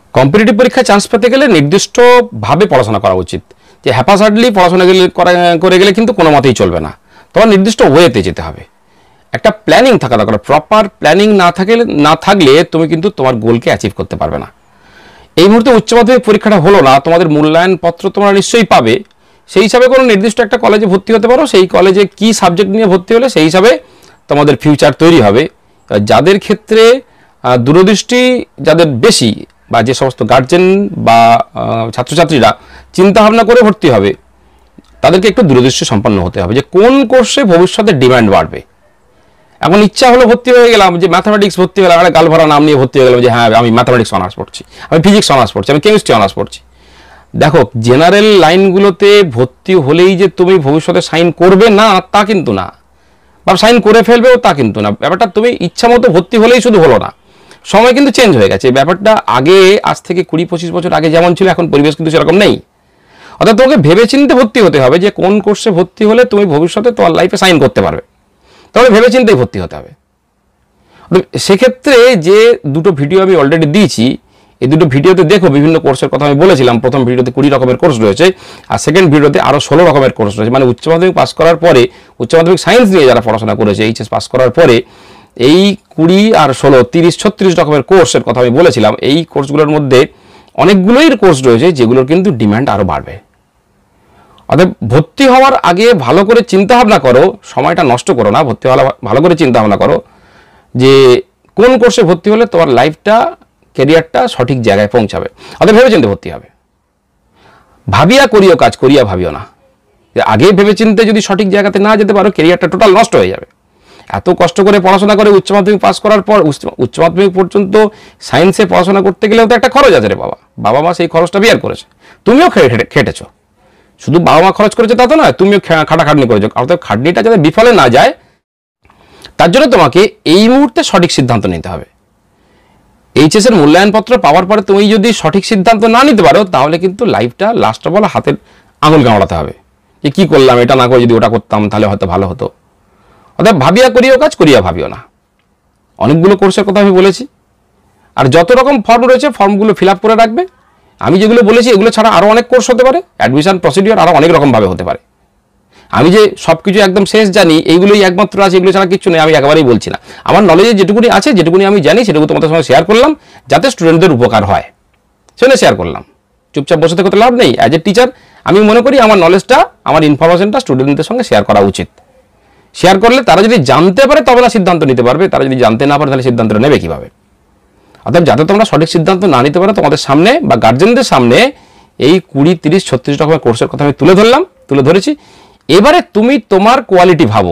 Competitive পরীক্ষায় chance পেতে গেলে নির্দিষ্টভাবে পড়াশোনা করা উচিত। যে হ্যাপাসার্ডলি পড়াশোনা করে গেলে কিন্তু কোনো মতেই চলবে না, তোমার নির্দিষ্ট ওয়েতে যেতে হবে। একটা প্ল্যানিং থাকা দরকার, প্রপার প্ল্যানিং না থাকলে তুমি কিন্তু তোমার গোলকে অ্যাচিভ করতে পারবে না। এই মুহূর্তে উচ্চ মাধ্যমিক পরীক্ষাটা হলো না, তোমাদের মূল্যায়ন পত্র তোমরা নিশ্চয়ই পাবে। সেই হিসাবে কোনো নির্দিষ্ট একটা কলেজে ভর্তি হতে পারো, সেই কলেজে কি সাবজেক্ট নিয়ে ভর্তি হলে সেই হিসাবে তোমাদের ফিউচার তৈরি হবে। যাদের ক্ষেত্রে দূরদৃষ্টি যাদের বেশি, বা যে সমস্ত গার্জেন বা ছাত্রছাত্রীরা চিন্তা ভাবনা করে ভর্তি হবে, তাদেরকে একটু দূরদৃষ্টি সম্পন্ন হতে হবে যে কোন কোর্সে ভবিষ্যতে ডিমান্ড বাড়বে। এখন ইচ্ছা হলো ভর্তি হয়ে গেলাম যে ম্যাথামেটিক্স ভর্তি হয়ে গেলাম, একটা গালভরা নাম নিয়ে ভর্তি হয়ে গেলাম যে হ্যাঁ আমি ম্যাথামেটিক্স অনার্স পড়ছি, আমি ফিজিক্স অনার্স পড়ছি, আমি কেমিস্ট্রি অনার্স পড়ছি। দেখো, জেনারেল লাইনগুলোতে ভর্তি হলেই যে তুমি ভবিষ্যতে সাইন করবে না তা কিন্তু না, বা সাইন করে ফেলবেও তা কিন্তু না। ব্যাপারটা তুমি ইচ্ছা মতো ভর্তি হলেই শুধু হলো না, সময় কিন্তু চেঞ্জ হয়ে গেছে। ব্যাপারটা আগে, আজ থেকে 20-25 বছর আগে যেমন ছিল, এখন পরিবেশ কিন্তু সেরকম নেই। অর্থাৎ তোমাকে ভেবেচিন্তে ভর্তি হতে হবে যে কোন কোর্সে ভর্তি হলে তুমি ভবিষ্যতে তোমার লাইফে সাইন করতে পারবে, তাহলে ভেবেচিন্তেই ভর্তি হতে হবে। সেক্ষেত্রে যে দুটো ভিডিও আমি অলরেডি দিয়েছি, এই দুটো ভিডিওতে দেখো বিভিন্ন কোর্সের কথা আমি বলেছিলাম। প্রথম ভিডিওতে 20 রকমের কোর্স রয়েছে, আর সেকেন্ড ভিডিওতে আরও 16 রকমের কোর্স রয়েছে। মানে উচ্চ মাধ্যমিক পাস করার পরে, উচ্চ মাধ্যমিক সায়েন্স নিয়ে যারা পড়াশোনা করেছে এইচএস পাস করার পরে, এই 20 আর 16 30-36 রকমের কোর্সের কথা আমি বলেছিলাম। এই কোর্সগুলোর মধ্যে অনেকগুলোই কোর্স রয়েছে যেগুলোর কিন্তু ডিমান্ড আরও বাড়বে। অর্থাৎ ভর্তি হওয়ার আগে ভালো করে চিন্তা ভাবনা করো, সময়টা নষ্ট করো না, ভর্তি হওয়া ভালো করে চিন্তা ভাবনা করো যে কোন কোর্সে ভর্তি হলে তোমার লাইফটা, ক্যারিয়ারটা সঠিক জায়গায় পৌঁছাবে। অর্থাৎ ভেবেচিন্তে ভর্তি হবে। ভাবিয়া করিও কাজ, করিয়া ভাবিও না। আগে ভেবেচিন্তে যদি সঠিক জায়গাতে না যেতে পারো, ক্যারিয়ারটা টোটাল নষ্ট হয়ে যাবে। এত কষ্ট করে পড়াশোনা করে উচ্চ মাধ্যমিক পাস করার পর, উচ্চ মাধ্যমিক পর্যন্ত সায়েন্সে পড়াশোনা করতে গেলেও তো একটা খরচ আছে রে বাবা। বাবা মা সেই খরচটা বিয়ার করেছে, তুমিও খেটেছো। শুধু বাবা মা খরচ করেছে তা তো নয়, তুমিও খাটাখাটনি করেছো। অর্থাৎ খাটনিটা যাতে বিফলে না যায়, তার জন্য তোমাকে এই মুহূর্তে সঠিক সিদ্ধান্ত নিতে হবে। এইচএস এর মূল্যায়নপত্র পাওয়ার পরে তুমি যদি সঠিক সিদ্ধান্ত না নিতে পারো, তাহলে কিন্তু লাইফটা লাস্ট অফ অল হাতের আঙুল কামড়াতে হবে যে কী করলাম, এটা না করে যদি ওটা করতাম তাহলে হয়তো ভালো হতো। অর্থাৎ ভাবিয়া করিও কাজ, করিয়া ভাবিও না। অনেকগুলো কোর্সের কথা আমি বলেছি, আর যত রকম ফর্ম রয়েছে ফর্মগুলো ফিল আপ করে রাখবে। আমি যেগুলো বলেছি এগুলো ছাড়া আরও অনেক কোর্স হতে পারে, অ্যাডমিশন প্রসিডিওর আরও অনেক রকমভাবে হতে পারে। আমি যে সব কিছু একদম শেষ জানি, এইগুলোই একমাত্র আছে, এগুলো ছাড়া কিছু নেই, আমি একেবারেই বলছি না। আমার নলেজে যেটুকুনি আছে, যেটুকুনি আমি জানি, সেটুকু তোমাদের সঙ্গে শেয়ার করলাম যাতে স্টুডেন্টদের উপকার হয়, সেটা শেয়ার করলাম। চুপচাপ বসে থেকে তো লাভ নেই। অ্যাজ এ টিচার আমি মনে করি আমার নলেজটা, আমার ইনফরমেশনটা স্টুডেন্টদের সঙ্গে শেয়ার করা উচিত। শেয়ার করলে তারা যদি জানতে পারে তবে না সিদ্ধান্ত নিতে পারবে, তারা যদি জানতে না পারে তাহলে সিদ্ধান্তটা নেবে কীভাবে? অর্থাৎ যাতে তোমরা সঠিক সিদ্ধান্ত না নিতে পারো, তোমাদের সামনে বা গার্জেনদের সামনে এই 20, 30, 36 রকমের কোর্সের কথা আমি তুলে ধরেছি। এবারে তুমি তোমার কোয়ালিটি ভাবো,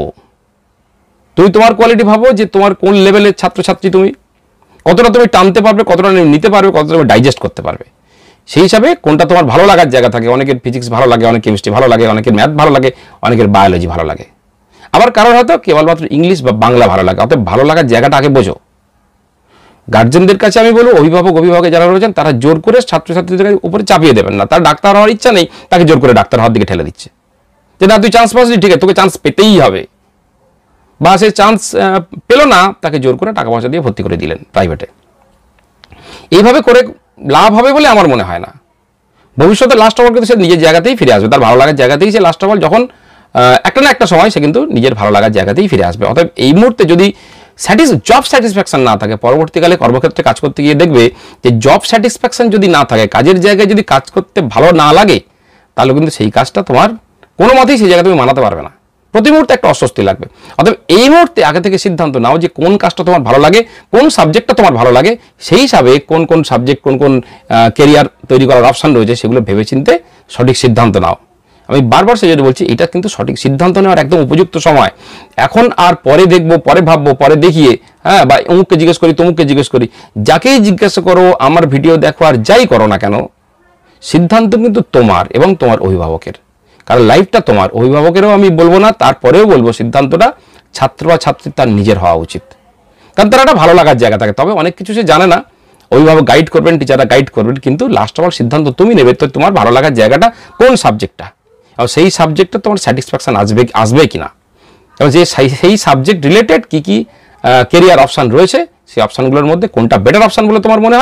যে তোমার কোন লেভেলের ছাত্রছাত্রী, তুমি কতটা তুমি টানতে পারবে, কতটা নিতে পারবে, কতটা তুমি ডাইজেস্ট করতে পারবে। সেই হিসাবে কোনটা তোমার ভালো লাগার জায়গা থাকে। অনেকের ফিজিক্স ভালো লাগে, অনেকের কেমিস্ট্রি ভালো লাগে, অনেকের ম্যাথ ভালো লাগে, অনেকের বায়োলজি ভালো লাগে, আবার কারোর হয়তো কেবলমাত্র ইংলিশ বা বাংলা ভালো লাগে। অর্থাৎ ভালো লাগার জায়গাটা আগে বোঝো। গার্জেনদের কাছে আমি বলবো, অভিভাবকে যারা রয়েছেন তারা জোর করে ছাত্রছাত্রীদের উপরে চাপিয়ে দেবেন না। তার ডাক্তার হওয়ার ইচ্ছা নেই, তাকে জোর করে ডাক্তার হওয়ার দিকে ঠেলে দিচ্ছে যে না তুই চান্স পাসনি, ঠিক আছে তোকে চান্স পেতেই হবে। বা সে চান্স পেল না, তাকে জোর করে টাকা পয়সা দিয়ে ভর্তি করে দিলেন প্রাইভেটে। এইভাবে করে লাভ হবে বলে আমার মনে হয় না। ভবিষ্যতে লাস্ট অফ অল কিন্তু সে নিজের জায়গাতেই ফিরে আসবে, তার ভালো লাগার জায়গাতেই সে লাস্ট অফ অল যখন একটা না একটা সময় সে কিন্তু নিজের ভালো লাগার জায়গাতেই ফিরে আসবে। অর্থাৎ এই মুহূর্তে যদি জব স্যাটিসফ্যাকশন না থাকে, পরবর্তীকালে কর্মক্ষেত্রে কাজ করতে গিয়ে দেখবে যে জব স্যাটিসফ্যাকশন যদি না থাকে, কাজের জায়গায় যদি কাজ করতে ভালো না লাগে, তাহলে কিন্তু সেই কাজটা তোমার কোনো মতেই সেই জায়গায় তুমি মানাতে পারবে না। প্রতি মুহূর্তে একটা অস্বস্তি লাগবে। অতএব এই মুহূর্তে আগে থেকে সিদ্ধান্ত নাও যে কোন কাজটা তোমার ভালো লাগে, কোন সাবজেক্টটা তোমার ভালো লাগে, সেই হিসাবে কোন সাবজেক্ট, কোন কেরিয়ার তৈরি করার অপশান রয়েছে সেগুলো ভেবেচিন্তে সঠিক সিদ্ধান্ত নাও। আমি বারবার সেজন্য বলছি, এটা কিন্তু সঠিক সিদ্ধান্ত নেওয়ার একদম উপযুক্ত সময়। এখন আর পরে দেখবো, পরে ভাববো, পরে দেখিয়ে, হ্যাঁ, বা অমুককে জিজ্ঞেস করি, তমুককে জিজ্ঞেস করি, যাকেই জিজ্ঞাসা করো, আমার ভিডিও দেখো আর যাই করো না কেন, সিদ্ধান্ত কিন্তু তোমার এবং তোমার অভিভাবকের। কারণ লাইফটা তোমার। অভিভাবকেরও আমি বলবো না, তারপরেও বলবো সিদ্ধান্তটা ছাত্র বা ছাত্রী তার নিজের হওয়া উচিত। কারণ তার একটা ভালো লাগার জায়গা থাকে। তবে অনেক কিছু সে জানে না, অভিভাবক গাইড করবেন, টিচাররা গাইড করবেন, কিন্তু লাস্ট অফ অল সিদ্ধান্ত তুমি নেবে। তো তোমার ভালো লাগার জায়গাটা কোন সাবজেক্টটা, আর সেই সাবজেক্টে তোমার স্যাটিসফ্যাকশন আসবে কিনা, এবং যে সেই সাবজেক্ট রিলেটেড কী কী কেরিয়ার অপশান রয়েছে, সেই অপশানগুলোর মধ্যে কোনটা বেটার অপশান বলে তোমার মনে হয়,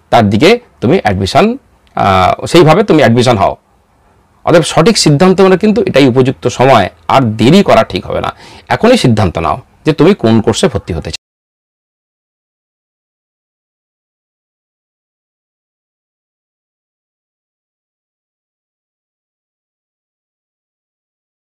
তার দিকে তুমি অ্যাডমিশন সেইভাবে তুমি অ্যাডমিশন হও। অতএব সঠিক সিদ্ধান্ত নেওয়ার কিন্তু এটাই উপযুক্ত সময়, আর দেরি করা ঠিক হবে না। এখনই সিদ্ধান্ত নাও যে তুমি কোন কোর্সে ভর্তি হতে চাও।